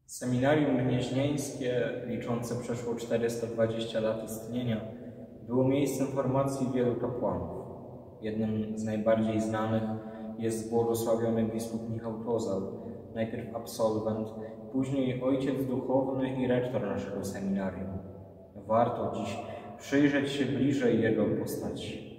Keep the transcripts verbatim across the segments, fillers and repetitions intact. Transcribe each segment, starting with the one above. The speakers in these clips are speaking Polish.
Seminarium Gnieźnieńskie, liczące przeszło czterysta dwadzieścia lat istnienia, było miejscem formacji wielu kapłanów. Jednym z najbardziej znanych jest błogosławiony biskup Michał Kozal, najpierw absolwent, później ojciec duchowny i rektor naszego seminarium. Warto dziś przyjrzeć się bliżej jego postaci.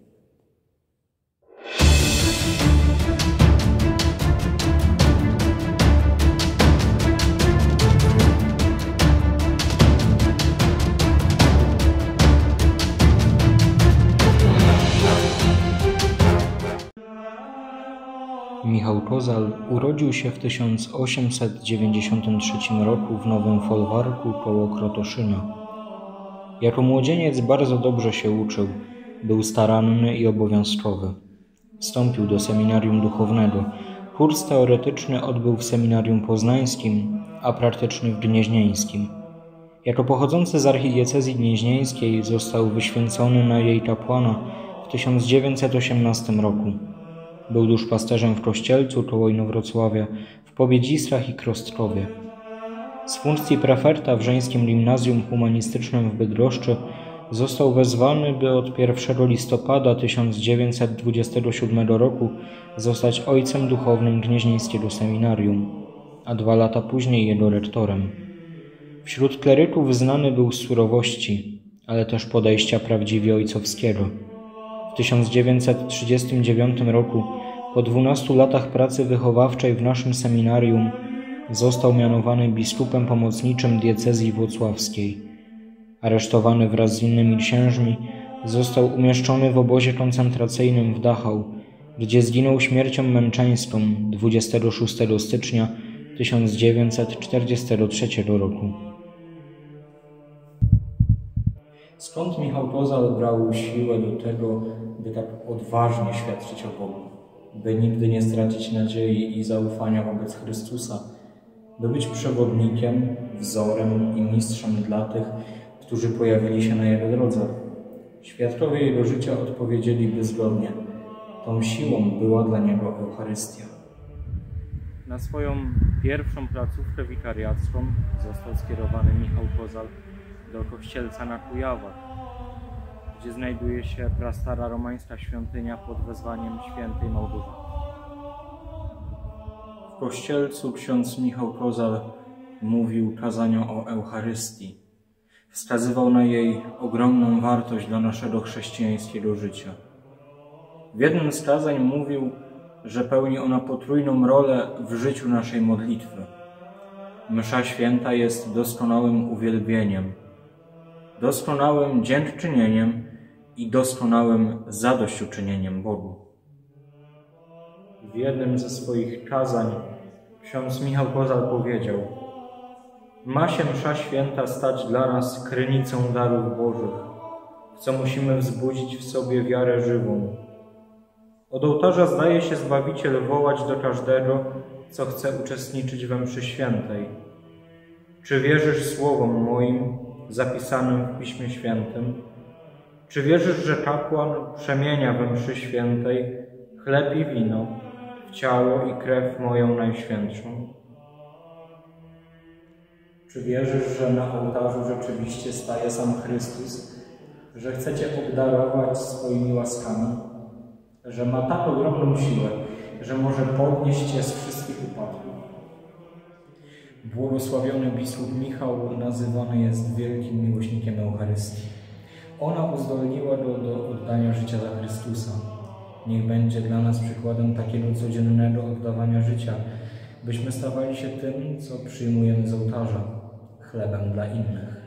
Michał Kozal urodził się w tysiąc osiemset dziewięćdziesiątym trzecim roku w Nowym Folwarku koło Krotoszyna. Jako młodzieniec bardzo dobrze się uczył, był staranny i obowiązkowy. Wstąpił do seminarium duchownego. Kurs teoretyczny odbył w seminarium poznańskim, a praktyczny w gnieźnieńskim. Jako pochodzący z archidiecezji gnieźnieńskiej został wyświęcony na jej kapłana w tysiąc dziewięćset osiemnastym roku. Był duszpasterzem w Kościelcu koło Inowrocławia, w Pobiedzistrach i Krostkowie. Z funkcji prefekta w Żeńskim Gimnazjum Humanistycznym w Bydgoszczy został wezwany, by od pierwszego listopada tysiąc dziewięćset dwudziestego siódmego roku zostać ojcem duchownym Gnieźnieńskiego Seminarium, a dwa lata później jego rektorem. Wśród kleryków znany był z surowości, ale też podejścia prawdziwie ojcowskiego. W tysiąc dziewięćset trzydziestym dziewiątym roku, po dwunastu latach pracy wychowawczej w naszym seminarium, został mianowany biskupem pomocniczym diecezji włocławskiej. Aresztowany wraz z innymi księżmi, został umieszczony w obozie koncentracyjnym w Dachau, gdzie zginął śmiercią męczeńską dwudziestego szóstego stycznia tysiąc dziewięćset czterdziestego trzeciego roku. Skąd Michał Kozal brał siłę do tego, by tak odważnie świadczyć o Bogu, by nigdy nie stracić nadziei i zaufania wobec Chrystusa, by być przewodnikiem, wzorem i mistrzem dla tych, którzy pojawili się na jego drodze? Świadkowie jego życia odpowiedzieliby zgodnie: tą siłą była dla niego Eucharystia. Na swoją pierwszą placówkę wikariacką został skierowany Michał Kozal do Kościelca na Kujawach, gdzie znajduje się prastara romańska świątynia pod wezwaniem świętej Małgorzaty. W Kościelcu ksiądz Michał Kozal mówił kazania o Eucharystii. Wskazywał na jej ogromną wartość dla naszego chrześcijańskiego życia. W jednym z kazań mówił, że pełni ona potrójną rolę w życiu naszej modlitwy. Msza święta jest doskonałym uwielbieniem, doskonałym dziękczynieniem i doskonałym zadośćuczynieniem Bogu. W jednym ze swoich kazań ksiądz Michał Kozal powiedział: ma się msza święta stać dla nas krynicą darów Bożych, w co musimy wzbudzić w sobie wiarę żywą. Od ołtarza zdaje się Zbawiciel wołać do każdego, co chce uczestniczyć we mszy świętej. Czy wierzysz słowom moim zapisanym w Piśmie Świętym? Czy wierzysz, że kapłan przemienia we mszy świętej chleb i wino w ciało i krew moją najświętszą? Czy wierzysz, że na ołtarzu rzeczywiście staje sam Chrystus, że chce Cię obdarować swoimi łaskami, że ma tak ogromną siłę, że może podnieść Cię z wszystkich upadków? Błogosławiony biskup Michał nazywany jest wielkim miłośnikiem Eucharystii. Ona uzdolniła go do oddania życia za Chrystusa. Niech będzie dla nas przykładem takiego codziennego oddawania życia, byśmy stawali się tym, co przyjmujemy z ołtarza, chlebem dla innych.